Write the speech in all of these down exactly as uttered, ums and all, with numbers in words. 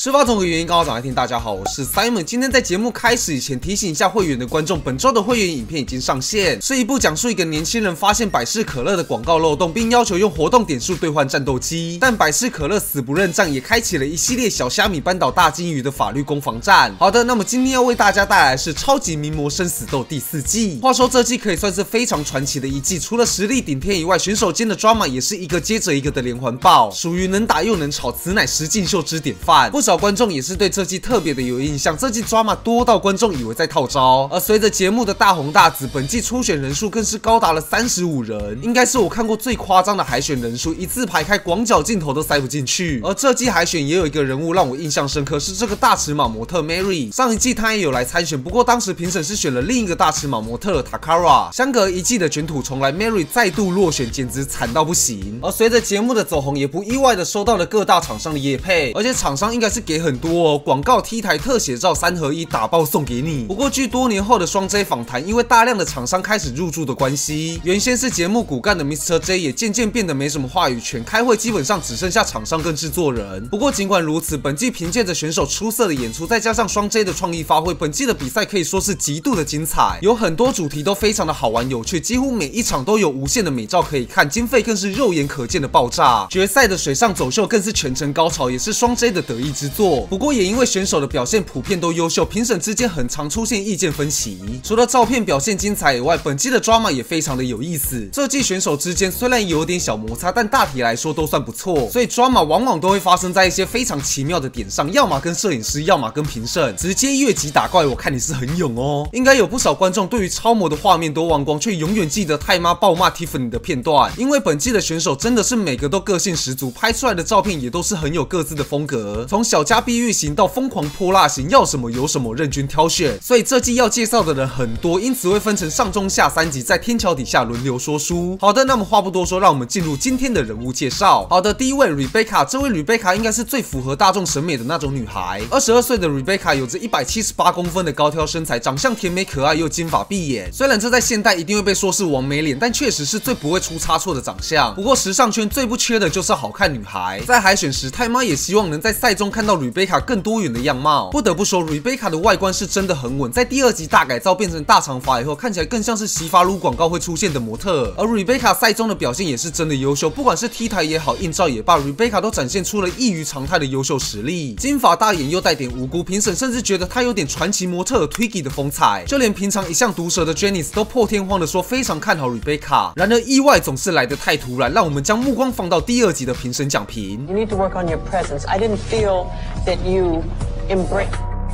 事发总个原因刚好早来听，大家好，我是 Simon。今天在节目开始以前提醒一下会员的观众，本周的会员影片已经上线，是一部讲述一个年轻人发现百事可乐的广告漏洞，并要求用活动点数兑换战斗机，但百事可乐死不认账，也开启了一系列小虾米扳倒大金鱼的法律攻防战。好的，那么今天要为大家带来的是《超级名模生死斗》第四季。话说这季可以算是非常传奇的一季，除了实力顶天以外，选手间的 drama 也是一个接着一个的连环爆，属于能打又能吵，此乃实境秀之典范。不少观众也是对这季特别的有印象，这季 drama 多到观众以为在套招。而随着节目的大红大紫，本季初选人数更是高达了三十五人，应该是我看过最夸张的海选人数，一字排开广角镜头都塞不进去。而这季海选也有一个人物让我印象深刻，是这个大尺码模特 Mary。上一季她也有来参选，不过当时评审是选了另一个大尺码模特 Takara。相隔一季的卷土重来 ，Mary 再度落选，简直惨到不行。而随着节目的走红，也不意外的收到了各大厂商的业配，而且厂商应该是给很多哦，广告 T 台特写照三合一打爆送给你。不过据多年后的双 J 访谈，因为大量的厂商开始入驻的关系，原先是节目骨干的 Mister J 也渐渐变得没什么话语权，开会基本上只剩下厂商跟制作人。不过尽管如此，本季凭借着选手出色的演出，再加上双 J 的创意发挥，本季的比赛可以说是极度的精彩，有很多主题都非常的好玩有趣，几乎每一场都有无限的美照可以看，经费更是肉眼可见的爆炸。决赛的水上走秀更是全程高潮，也是双 J 的得意之作。不过也因为选手的表现普遍都优秀，评审之间很常出现意见分歧。除了照片表现精彩以外，本季的 drama 也非常的有意思。这季选手之间虽然有点小摩擦，但大体来说都算不错，所以 drama 往往都会发生在一些非常奇妙的点上，要么跟摄影师，要么跟评审，直接越级打怪，我看你是很勇哦。应该有不少观众对于超模的画面都忘光，却永远记得太妈暴骂 Tiffany 的片段，因为本季的选手真的是每个都个性十足，拍出来的照片也都是很有各自的风格，从小家碧玉型到疯狂泼辣型，要什么有什么，任君挑选。所以这季要介绍的人很多，因此会分成上中下三集，在天桥底下轮流说书。好的，那么话不多说，让我们进入今天的人物介绍。好的，第一位 Rebecca， 这位 Rebecca 应该是最符合大众审美的那种女孩。二十二岁的 Rebecca 有着一百七十八公分的高挑身材，长相甜美可爱又金发碧眼。虽然这在现代一定会被说是完美脸，但确实是最不会出差错的长相。不过时尚圈最不缺的就是好看女孩。在海选时，太妈也希望能在赛中看到 Rebecca 更多元的样貌。不得不说 ，Rebecca 的外观是真的很稳，在第二集大改造变成大长发以后，看起来更像是洗发露广告会出现的模特。而 Rebecca 赛中的表现也是真的优秀，不管是 T 台也好，硬照也罢 ，Rebecca 都展现出了异于常态的优秀实力。金发大眼又带点无辜，评审甚至觉得她有点传奇模特 Twiggy 的风采。就连平常一向毒舌的 Janice 都破天荒的说非常看好 Rebecca。然而意外总是来得太突然，让我们将目光放到第二集的评审讲评。 You need to work on your presence. I didn't feel that you embrace.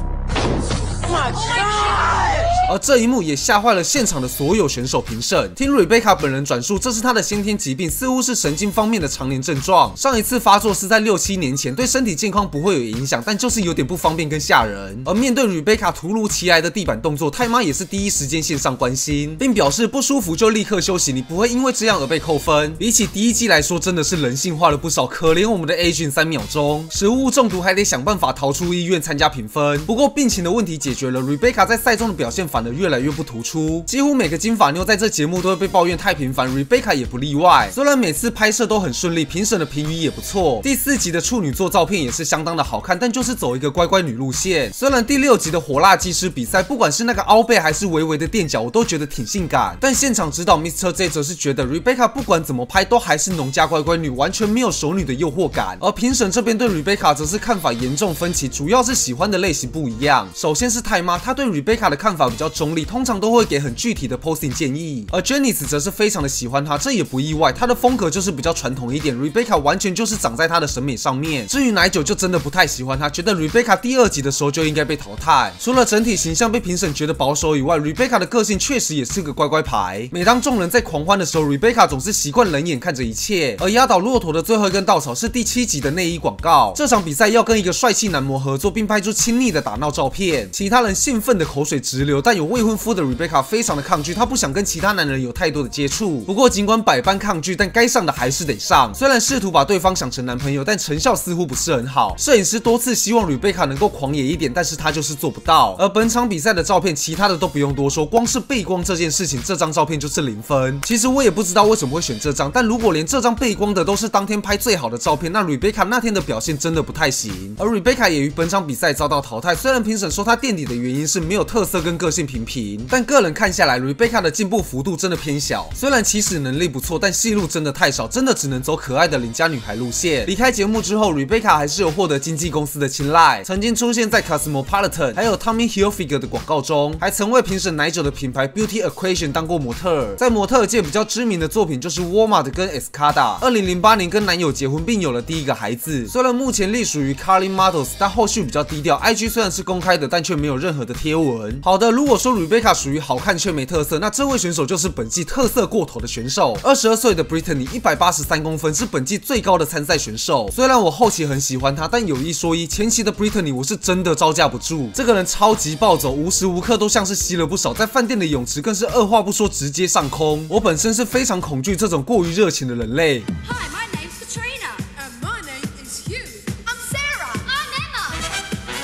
Oh my God! 而这一幕也吓坏了现场的所有选手评审。听 Rebecca 本人转述，这是她的先天疾病，似乎是神经方面的常年症状。上一次发作是在六七年前，对身体健康不会有影响，但就是有点不方便跟吓人。而面对 Rebecca 突如其来的地板动作，太妈也是第一时间线上关心，并表示不舒服就立刻休息，你不会因为这样而被扣分。比起第一季来说，真的是人性化了不少。可怜我们的 Agent 三秒钟，食物中毒还得想办法逃出医院参加评分。不过病情的问题解决了 ，Rebecca 在赛中的表现反而越来越不突出，几乎每个金发妞在这节目都会被抱怨太频繁 ，Rebecca 也不例外。虽然每次拍摄都很顺利，评审的评语也不错，第四集的处女座照片也是相当的好看，但就是走一个乖乖女路线。虽然第六集的火辣技师比赛，不管是那个凹背还是微微的垫脚，我都觉得挺性感，但现场指导 Mister J 则是觉得 Rebecca 不管怎么拍都还是农家乖乖女，完全没有熟女的诱惑感。而评审这边对 Rebecca 则是看法严重分歧，主要是喜欢的类型不一样。首先是太妈，她对 Rebecca 的看法比较中立，通常都会给很具体的 posing 建议，而 Janice 则是非常的喜欢她，这也不意外，她的风格就是比较传统一点 ，Rebecca 完全就是长在她的审美上面。至于奶酒就真的不太喜欢她，觉得 Rebecca 第二集的时候就应该被淘汰。除了整体形象被评审觉得保守以外 ，Rebecca 的个性确实也是个乖乖牌。每当众人在狂欢的时候 ，Rebecca 总是习惯冷眼看着一切。而压倒骆驼的最后一根稻草是第七集的内衣广告，这场比赛要跟一个帅气男模合作，并拍出亲昵的打闹照片，其他人兴奋的口水直流，但有未婚夫的 Rebecca 非常的抗拒，她不想跟其他男人有太多的接触。不过尽管百般抗拒，但该上的还是得上。虽然试图把对方想成男朋友，但成效似乎不是很好。摄影师多次希望 Rebecca 能够狂野一点，但是她就是做不到。而本场比赛的照片，其他的都不用多说，光是背光这件事情，这张照片就是零分。其实我也不知道为什么会选这张，但如果连这张背光的都是当天拍最好的照片，那 Rebecca 那天的表现真的不太行。而 Rebecca 也于本场比赛遭到淘汰。虽然评审说她垫底的原因是没有特色跟个性平平，但个人看下来 ，Rebecca 的进步幅度真的偏小。虽然起始能力不错，但戏路真的太少，真的只能走可爱的邻家女孩路线。离开节目之后 ，Rebecca 还是有获得经纪公司的青睐，曾经出现在 Cosmopolitan 还有 Tommy Hilfiger 的广告中，还曾为评审奶酒的品牌 Beauty Equation 当过模特。在模特界比较知名的作品就是 Walmart 跟 Escada。二零零八年跟男友结婚，并有了第一个孩子。虽然目前隶属于 Carlin Models， 但后续比较低调。I G 虽然是公开的，但却没有任何的贴文。好的，如果说 Rebecca 属于好看却没特色，那这位选手就是本季特色过头的选手。二十二岁的 Brittany 一百八十三公分，是本季最高的参赛选手。虽然我后期很喜欢她，但有一说一，前期的 Brittany 我是真的招架不住。这个人超级暴走，无时无刻都像是吸了不少，在饭店的泳池更是二话不说直接上空。我本身是非常恐惧这种过于热情的人类。 Hi, my name's Katrina. And my name is Hugh. I'm Sarah. I'm Emma.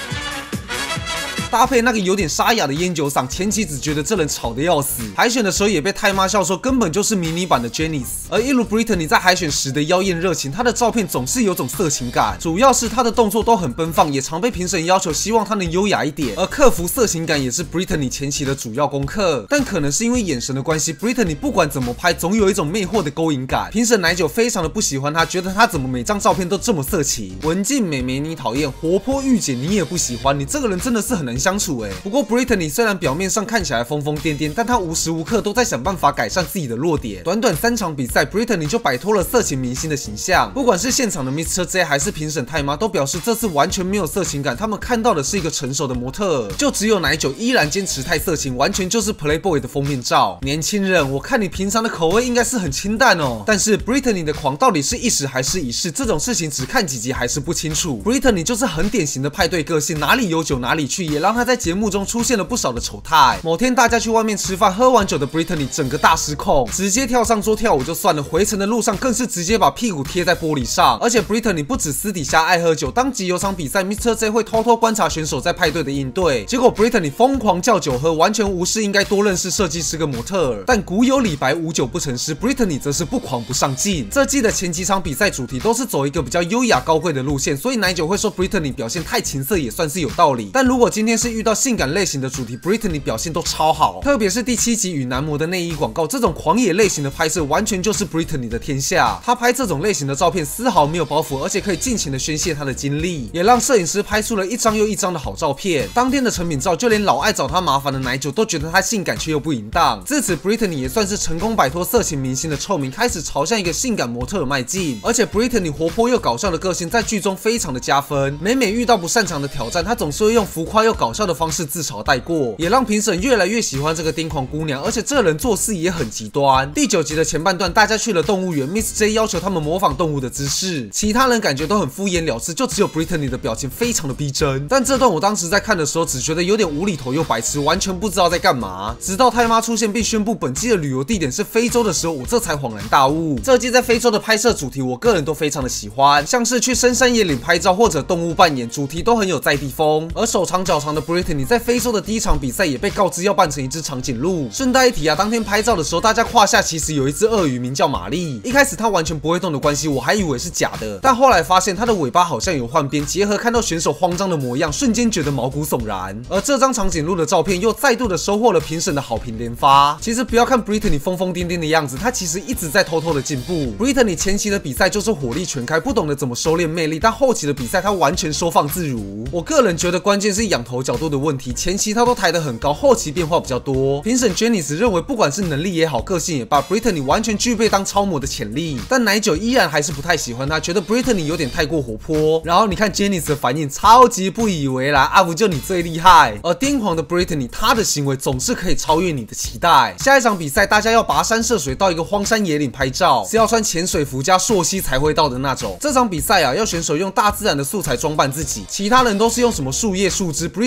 搭配那个有点沙哑的烟酒嗓，前期只觉得这人吵得要死，海选的时候也被太妈笑说根本就是迷你版的 Janice。而一如 Brittany 在海选时的妖艳热情，她的照片总是有种色情感，主要是她的动作都很奔放，也常被评审要求希望她能优雅一点。而克服色情感也是 Brittany 前期的主要功课，但可能是因为眼神的关系 ，Brittany 不管怎么拍，总有一种魅惑的勾引感。评审奶酒非常的不喜欢她，觉得她怎么每张照片都这么色情。文静美眉你讨厌，活泼御姐你也不喜欢，你这个人真的是很难相处哎。不过 Brittany 虽然表面上看起来疯疯癫癫，但她无时无刻都在想办法改善自己的弱点。短短三场比赛 ，Brittany 就摆脱了色情明星的形象。不管是现场的 Mister J 还是评审太妈，都表示这次完全没有色情感，他们看到的是一个成熟的模特。就只有奶酒依然坚持太色情，完全就是 Playboy 的封面照。年轻人，我看你平常的口味应该是很清淡哦。但是 Brittany 的狂到底是一时还是一世，这种事情只看几集还是不清楚。Brittany 就是很典型的派对个性，哪里有酒哪里去，也让她在节目中出现了不少的丑态。某天大家去外面吃饭，喝完酒的 Brittany 整个大失控，直接跳上桌跳舞就算了，回程的路上更是直接把屁股贴在玻璃上。而且 Brittany 不止私底下爱喝酒，当集有场比赛 ，Mister J 会偷偷观察选手在派对的应对，结果 Brittany 疯狂叫酒喝，完全无视应该多认识设计师跟模特儿。但古有李白无酒不成诗 ，Brittany 则是不狂不上进。这季的前几场比赛主题都是走一个比较优雅高贵的路线，所以奶酒会说 Brittany 表现太情色也算是有道理。但如果今天是遇到性感类型的主题 ，Brittany 表现都超好，特别是第七集与男模的内衣广告，这种狂野类型的拍摄完全就是 Brittany 的天下。她拍这种类型的照片丝毫没有包袱，而且可以尽情的宣泄她的经历，也让摄影师拍出了一张又一张的好照片。当天的成品照，就连老爱找她麻烦的奶酒都觉得她性感却又不淫荡。自此 ，Brittany 也算是成功摆脱色情明星的臭名，开始朝向一个性感模特儿迈进。而且 Brittany 活泼又搞笑的个性在剧中非常的加分，每每遇到不擅长的挑战，她总是会用浮夸又搞笑的方式自嘲带过，也让评审越来越喜欢这个癫狂姑娘。而且这人做事也很极端。第九集的前半段，大家去了动物园 ，Miss J 要求他们模仿动物的姿势，其他人感觉都很敷衍了事，就只有 Brittany 的表情非常的逼真。但这段我当时在看的时候，只觉得有点无厘头又白痴，完全不知道在干嘛。直到太妈出现并宣布本季的旅游地点是非洲的时候，我这才恍然大悟。这季在非洲的拍摄主题，我个人都非常的喜欢，像是去深山野岭拍照或者动物扮演，主题都很有在地风。而手长脚长的 Brittany 在非洲的第一场比赛也被告知要扮成一只长颈鹿。顺带一提啊，当天拍照的时候，大家胯下其实有一只鳄鱼，名叫玛丽。一开始它完全不会动的关系，我还以为是假的，但后来发现它的尾巴好像有换边，结合看到选手慌张的模样，瞬间觉得毛骨悚然。而这张长颈鹿的照片又再度的收获了评审的好评连发。其实不要看 Brittany 疯疯癫癫的样子，她其实一直在偷偷的进步。Brittany 前期的比赛就是火力全开，不懂得怎么收敛魅力，但后期的比赛她完全收放自如。我个人觉得关键是仰头角度的问题，前期她都抬得很高，后期变化比较多。评审 Janice 认为不管是能力也好，个性也罢 ，Brittany 完全具备当超模的潜力。但奶酒依然还是不太喜欢她，觉得 Brittany 有点太过活泼。然后你看 Janice 的反应，超级不以为然啊，不就你最厉害。而癫狂的 Brittany 她的行为总是可以超越你的期待。下一场比赛，大家要跋山涉水到一个荒山野岭拍照，是要穿潜水服加溯溪才会到的那种。这场比赛啊，要选手用大自然的素材装扮自己，其他人都是用什么树叶、树枝 ，Brittany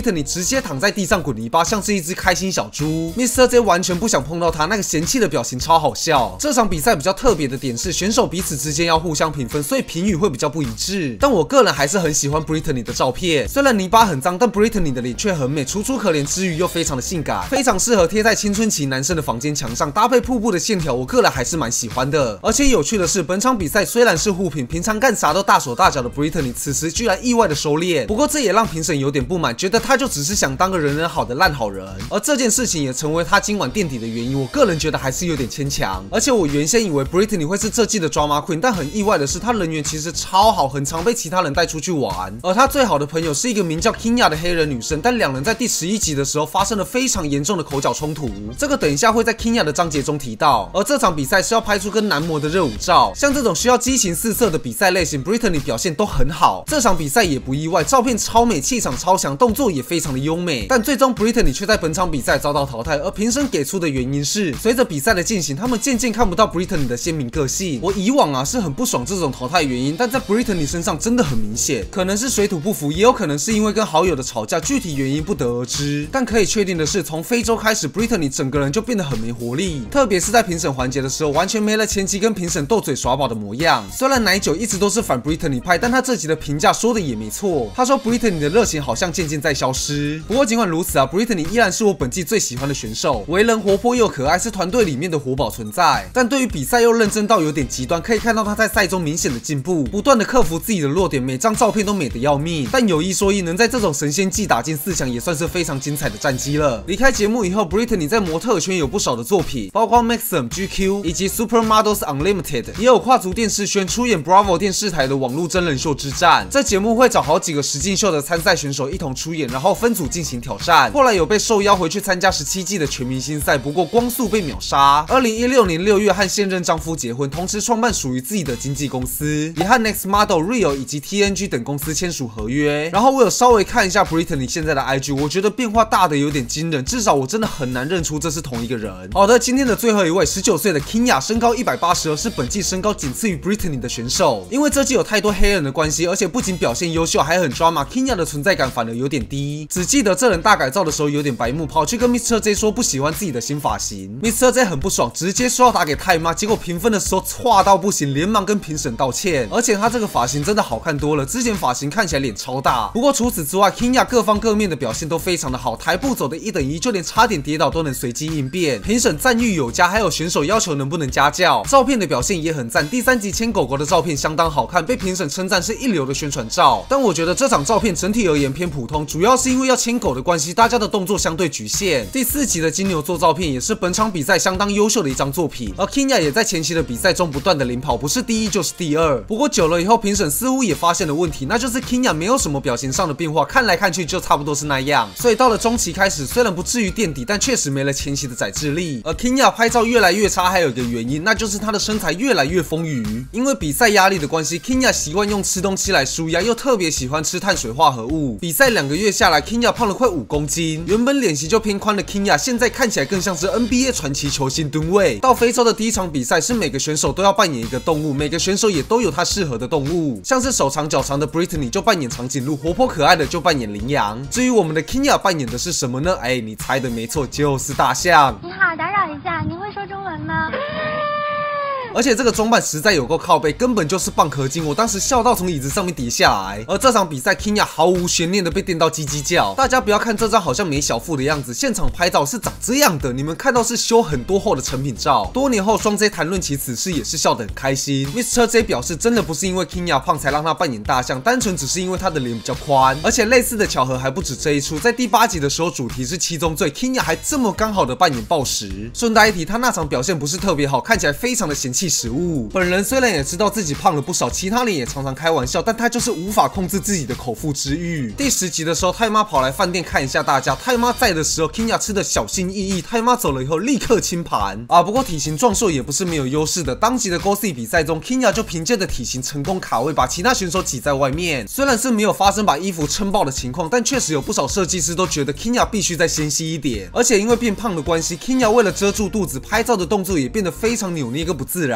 Britney 直接躺在地上滚泥巴，像是一只开心小猪。Mister J 完全不想碰到他，那个嫌弃的表情超好笑。这场比赛比较特别的点是，选手彼此之间要互相评分，所以评语会比较不一致。但我个人还是很喜欢 Britney 的照片，虽然泥巴很脏，但 Britney 的脸却很美，楚楚可怜之余又非常的性感，非常适合贴在青春期男生的房间墙上，搭配瀑布的线条，我个人还是蛮喜欢的。而且有趣的是，本场比赛虽然是互评，平常干啥都大手大脚的 Britney 此时居然意外的收敛，不过这也让评审有点不满，觉得他就只是想当个人人好的烂好人，而这件事情也成为他今晚垫底的原因。我个人觉得还是有点牵强，而且我原先以为 Britney 会是这季的 Drama Queen， 但很意外的是，她人缘其实超好，很常被其他人带出去玩。而她最好的朋友是一个名叫 Kenya 的黑人女生，但两人在第十一集的时候发生了非常严重的口角冲突，这个等一下会在 Kenya 的章节中提到。而这场比赛是要拍出跟男模的热舞照，像这种需要激情四射的比赛类型 ，Britney 表现都很好。这场比赛也不意外，照片超美，气场超强，动作也非常的优美。但最终 Britney 却在本场比赛遭到淘汰，而评审给出的原因是，随着比赛的进行，他们渐渐看不到 Britney 的鲜明个性。我以往啊是很不爽这种淘汰原因，但在 Britney 身上真的很明显，可能是水土不服，也有可能是因为跟好友的吵架，具体原因不得而知。但可以确定的是，从非洲开始 ，Britney 整个人就变得很没活力，特别是在评审环节的时候，完全没了前期跟评审斗嘴耍宝的模样。虽然奶酒一直都是反 Britney 派，但他这集的评价说的也没错，他说 Britney 的热情好像渐渐在消失。不过尽管如此啊 ，Britney 依然是我本季最喜欢的选手，为人活泼又可爱，是团队里面的活宝存在。但对于比赛又认真到有点极端，可以看到他在赛中明显的进步，不断的克服自己的弱点，每张照片都美得要命。但有一说一，能在这种神仙季打进四强，也算是非常精彩的战绩了。离开节目以后 ，Britney 在模特圈有不少的作品，包括 Maxim、G Q 以及 Supermodels Unlimited， 也有跨足电视圈出演 Bravo 电视台的网络真人秀之战。这节目会找好几个实境秀的参赛选手一同出演，然后分组进行挑战。后来有被受邀回去参加十七季的全明星赛，不过光速被秒杀。二零一六年六月和现任丈夫结婚，同时创办属于自己的经纪公司，也和 Next Model、Real 以及 T N G 等公司签署合约。然后我有稍微看一下 Britney 现在的 I G， 我觉得变化大的有点惊人，至少我真的很难认出这是同一个人。好的，今天的最后一位，十九岁的 Kenya， 身高一百八十二，是本季身高仅次于 Britney 的选手。因为这季有太多黑人的关系，而且不仅表现优秀，还很 drama，Kenya 的存在感反而有点低。只记得这人大改造的时候有点白目，跑去跟 Mister J 说不喜欢自己的新发型 ，Mister J 很不爽，直接说要打给太妈，结果评分的时候差到不行，连忙跟评审道歉。而且他这个发型真的好看多了，之前发型看起来脸超大。不过除此之外 ，Kenya 各方各面的表现都非常的好，台步走的一等一，就连差点跌倒都能随机应变。评审赞誉有加，还有选手要求能不能加教，照片的表现也很赞。第三集牵狗狗的照片相当好看，被评审称赞是一流的宣传照。但我觉得这场照片整体而言偏普通，主要是因为要牵狗的关系，大家的动作相对局限。第四集的金牛座照片也是本场比赛相当优秀的一张作品，而 Kenya 也在前期的比赛中不断的领跑，不是第一就是第二。不过久了以后，评审似乎也发现了问题，那就是 Kenya 没有什么表情上的变化，看来看去就差不多是那样。所以到了中期开始，虽然不至于垫底，但确实没了前期的载智力。而 Kenya 拍照越来越差，还有一个原因，那就是她的身材越来越丰腴。因为比赛压力的关系 ，Kenya 习惯用吃东西来舒压，又特别喜欢吃碳水化合物。比赛两个月下来 ，Kenya 胖了快五公斤。原本脸型就偏宽的 Kenya， 现在看起来更像是 N B A 传奇球星吨位。到非洲的第一场比赛是每个选手都要扮演一个动物，每个选手也都有他适合的动物，像是手长脚长的 Britney 就扮演长颈鹿，活泼可爱的就扮演羚羊。至于我们的 Kenya 扮演的是什么呢？哎，你猜的没错，就是大象。 你好，打扰一下，您会说中文吗？ 而且这个装扮实在有够靠背，根本就是蚌壳精，我当时笑到从椅子上面跌下来。而这场比赛 Kenya 毫无悬念的被电到叽叽叫，大家不要看这张好像没小腹的样子，现场拍照是长这样的，你们看到是修很多后的成品照。多年后双 J 谈论起此事也是笑得很开心。Mister J 表示真的不是因为 Kenya 胖才让他扮演大象，单纯只是因为他的脸比较宽。而且类似的巧合还不止这一出，在第八集的时候主题是七宗罪 ，Kenya 还这么刚好的扮演暴食。顺带一提，他那场表现不是特别好，看起来非常的嫌弃食物。本人虽然也知道自己胖了不少，其他人也常常开玩笑，但他就是无法控制自己的口腹之欲。第十集的时候，太妈跑来饭店看一下大家，太妈在的时候 ，Kenya 吃的小心翼翼，太妈走了以后立刻清盘啊。不过体型壮硕也不是没有优势的，当集的 Gossip 比赛中 ，Kenya 就凭借着体型成功卡位，把其他选手挤在外面。虽然是没有发生把衣服撑爆的情况，但确实有不少设计师都觉得 Kenya 必须再纤细一点。而且因为变胖的关系 ，Kenya 为了遮住肚子，拍照的动作也变得非常扭捏跟不自然。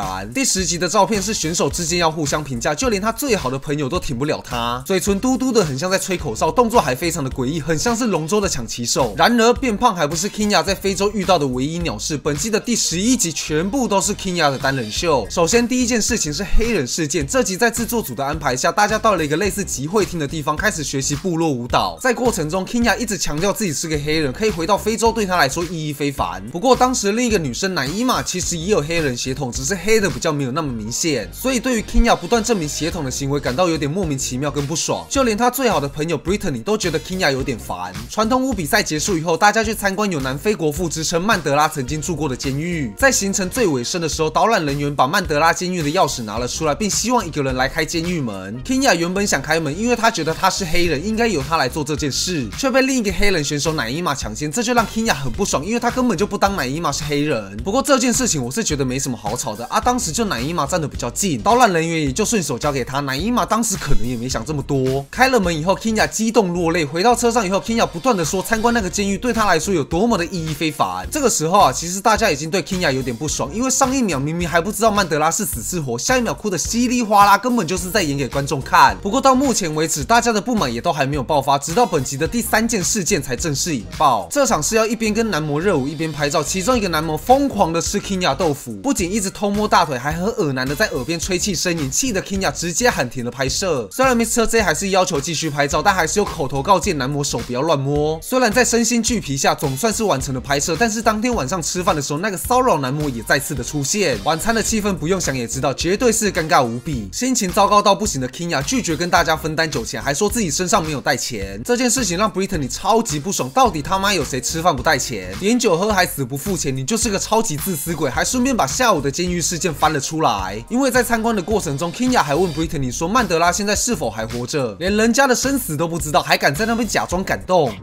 然。第十集的照片是选手之间要互相评价，就连他最好的朋友都挺不了他，嘴唇嘟嘟的很像在吹口哨，动作还非常的诡异，很像是龙舟的抢旗手。然而变胖还不是 Kenya 在非洲遇到的唯一鸟事，本季的第十一集全部都是 Kenya 的单人秀。首先第一件事情是黑人事件，这集在制作组的安排下，大家到了一个类似集会厅的地方，开始学习部落舞蹈。在过程中 Kenya 一直强调自己是个黑人，可以回到非洲对他来说意义非凡。不过当时另一个女生乃伊玛其实也有黑人血统，只是黑的比较没有那么明显，所以对于 Kenya 不断证明血统的行为感到有点莫名其妙跟不爽，就连他最好的朋友 Brittany 都觉得 Kenya 有点烦。传统舞比赛结束以后，大家去参观有南非国父之称曼德拉曾经住过的监狱。在行程最尾声的时候，导览人员把曼德拉监狱的钥匙拿了出来，并希望一个人来开监狱门。 Kenya 原本想开门，因为他觉得他是黑人，应该由他来做这件事，却被另一个黑人选手乃伊玛抢先，这就让 Kenya 很不爽，因为他根本就不当乃伊玛是黑人。不过这件事情我是觉得没什么好吵的啊，当时就乃伊玛站得比较近，导览人员也就顺手交给他，乃伊玛当时可能也没想这么多。开了门以后 ，Kenya 激动落泪，回到车上以后 ，Kenya 不断的说参观那个监狱对他来说有多么的意义非凡。这个时候啊，其实大家已经对 Kenya 有点不爽，因为上一秒明明还不知道曼德拉是死是活，下一秒哭得稀里哗啦，根本就是在演给观众看。不过到目前为止，大家的不满也都还没有爆发，直到本集的第三件事件才正式引爆。这场是要一边跟男模热舞一边拍照，其中一个男模疯狂的吃 Kenya 豆腐，不仅一直偷摸大腿，还很恶男的在耳边吹气呻吟，气得 Kenya 直接喊停了拍摄。虽然 Mister J 还是要求继续拍照，但还是有口头告诫男模手不要乱摸。虽然在身心俱疲下，总算是完成了拍摄，但是当天晚上吃饭的时候，那个骚扰男模也再次的出现。晚餐的气氛不用想也知道，绝对是尴尬无比。心情糟糕到不行的 Kenya 拒绝跟大家分担酒钱，还说自己身上没有带钱。这件事情让 Brittany 超级不爽，到底他妈有谁吃饭不带钱？点酒喝还死不付钱，你就是个超级自私鬼，还顺便把下午的监狱事件翻了出来。因为在参观的过程中 ，Kenya 还问 Brittany 说曼德拉现在是否还活着，连人家的生死都不知道，还敢在那边假装感动。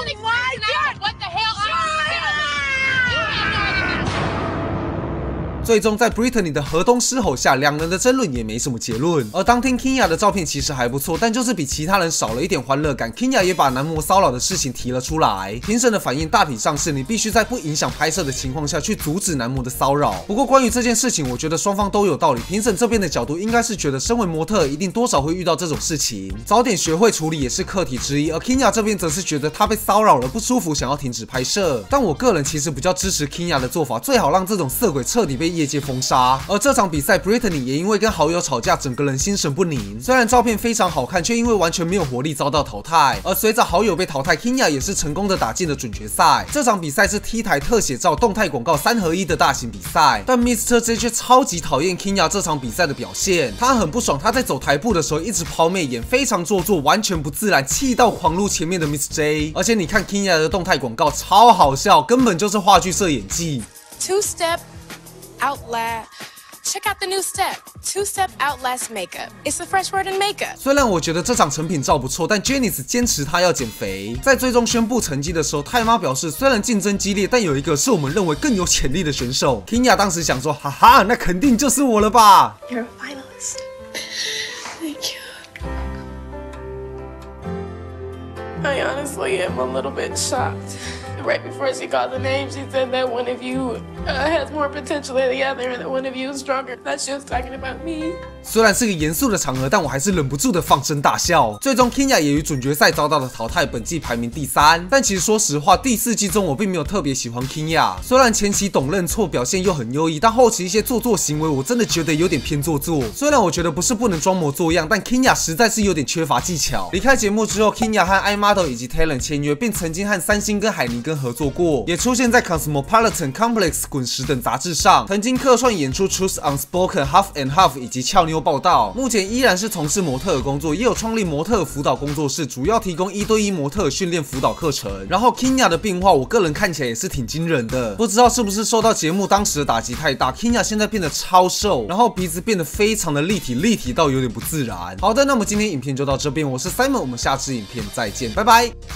最终在 Brittany 的河东狮吼下，两人的争论也没什么结论。而当天 Kenya 的照片其实还不错，但就是比其他人少了一点欢乐感。Kenya 也把男模骚扰的事情提了出来，评审的反应大体上是你必须在不影响拍摄的情况下去阻止男模的骚扰。不过关于这件事情，我觉得双方都有道理。评审这边的角度应该是觉得身为模特一定多少会遇到这种事情，早点学会处理也是课题之一。而 Kenya 这边则是觉得他被骚扰了不舒服，想要停止拍摄。但我个人其实比较支持 Kenya 的做法，最好让这种色鬼彻底被业界封杀。而这场比赛 Brittany 也因为跟好友吵架，整个人心神不宁。虽然照片非常好看，却因为完全没有活力遭到淘汰。而随着好友被淘汰 ，Kenya 也是成功的打进了准决赛。这场比赛是 T 台特写照、动态广告三合一的大型比赛，但 Mister J 却超级讨厌 Kenya 这场比赛的表现。他很不爽，他在走台步的时候一直抛媚眼，非常做作，完全不自然，气到狂撸前面的 Mister J。而且你看 Kenya 的动态广告超好笑，根本就是话剧社演技。 Two step outlast. Check out the new step. Two-step outlast makeup. It's a fresh word in makeup. 虽然我觉得这场成品照不错，但 Janice 坚持她要减肥。在最终宣布成绩的时候，太妈表示，虽然竞争激烈，但有一个是我们認為更有潛力的選手。Kenya 當時想說，哈哈，那肯定就是我了吧。 You're a finalist. Thank you. I honestly am a little bit shocked. Right before she called the name, she said that one of you uh, has more potential than the other, and that one of you is stronger. That she was talking about me. 虽然是个严肃的场合，但我还是忍不住的放声大笑。最终 Kenya 也于准决赛遭到了淘汰，本季排名第三。但其实说实话，第四季中我并没有特别喜欢 Kenya。虽然前期懂认错，表现又很优异，但后期一些做作行为，我真的觉得有点偏做作。虽然我觉得不是不能装模作样，但 Kenya 实在是有点缺乏技巧。离开节目之后 ，Kenya 和 iModel 以及 Talent 签约，并曾经和三星跟海尼根合作过，也出现在 Cosmopolitan、Complex、滚石等杂志上，曾经客串演出 Truth Unspoken、Half and Half 以及俏妞报道。目前依然是从事模特儿工作，也有创立模特儿辅导工作室，主要提供一对一模特儿训练辅导课程。然后 Kenya 的变化，我个人看起来也是挺惊人的，不知道是不是受到节目当时的打击太大 ，Kenya 现在变得超瘦，然后鼻子变得非常的立体，立体到有点不自然。好的，那么今天影片就到这边，我是 Simon， 我们下支影片再见，拜拜。